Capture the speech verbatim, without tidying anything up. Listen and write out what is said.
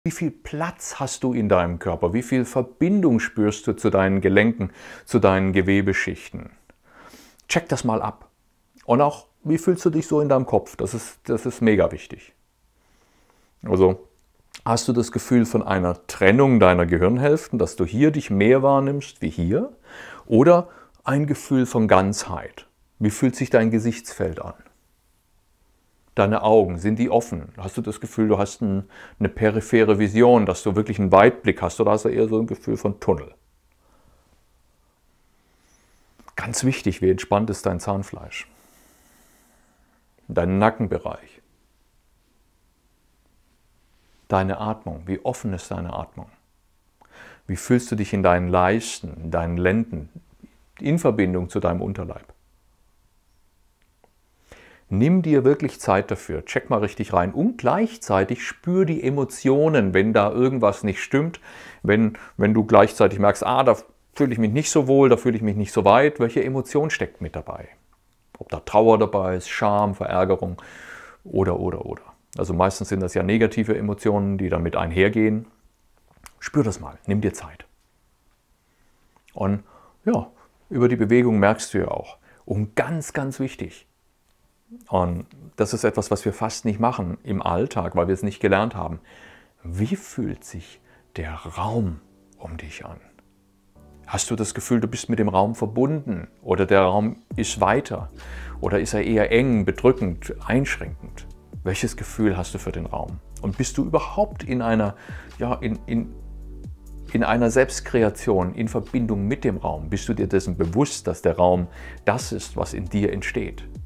Wie viel Platz hast du in deinem Körper? Wie viel Verbindung spürst du zu deinen Gelenken, zu deinen Gewebeschichten? Check das mal ab. Und auch, wie fühlst du dich so in deinem Kopf? Das ist, das ist mega wichtig. Also, hast du das Gefühl von einer Trennung deiner Gehirnhälften, dass du hier dich mehr wahrnimmst wie hier? Oder ein Gefühl von Ganzheit? Wie fühlt sich dein Gesichtsfeld an? Deine Augen, sind die offen? Hast du das Gefühl, du hast ein, eine periphere Vision, dass du wirklich einen Weitblick hast? Oder hast du eher so ein Gefühl von Tunnel? Ganz wichtig, wie entspannt ist dein Zahnfleisch? Dein Nackenbereich? Deine Atmung, wie offen ist deine Atmung? Wie fühlst du dich in deinen Leisten, in deinen Lenden, in Verbindung zu deinem Unterleib? Nimm dir wirklich Zeit dafür, check mal richtig rein und gleichzeitig spür die Emotionen, wenn da irgendwas nicht stimmt, wenn, wenn du gleichzeitig merkst, ah, da fühle ich mich nicht so wohl, da fühle ich mich nicht so weit, welche Emotion steckt mit dabei? Ob da Trauer dabei ist, Scham, Verärgerung oder, oder, oder. Also meistens sind das ja negative Emotionen, die damit einhergehen. Spür das mal, nimm dir Zeit. Und ja, über die Bewegung merkst du ja auch. Und ganz, ganz wichtig, und das ist etwas, was wir fast nicht machen im Alltag, weil wir es nicht gelernt haben. Wie fühlt sich der Raum um dich an? Hast du das Gefühl, du bist mit dem Raum verbunden oder der Raum ist weiter oder ist er eher eng, bedrückend, einschränkend? Welches Gefühl hast du für den Raum? Und bist du überhaupt in einer, ja, in, in, in einer Selbstkreation, in Verbindung mit dem Raum? Bist du dir dessen bewusst, dass der Raum das ist, was in dir entsteht?